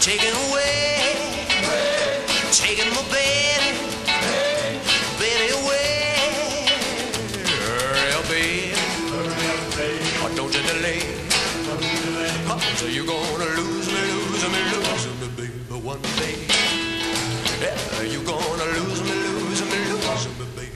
taking away, taking my baby, baby away. Yeah, baby, oh, don't you delay. So you're gonna lose me, baby, one day. Yeah, you're gonna lose me, baby.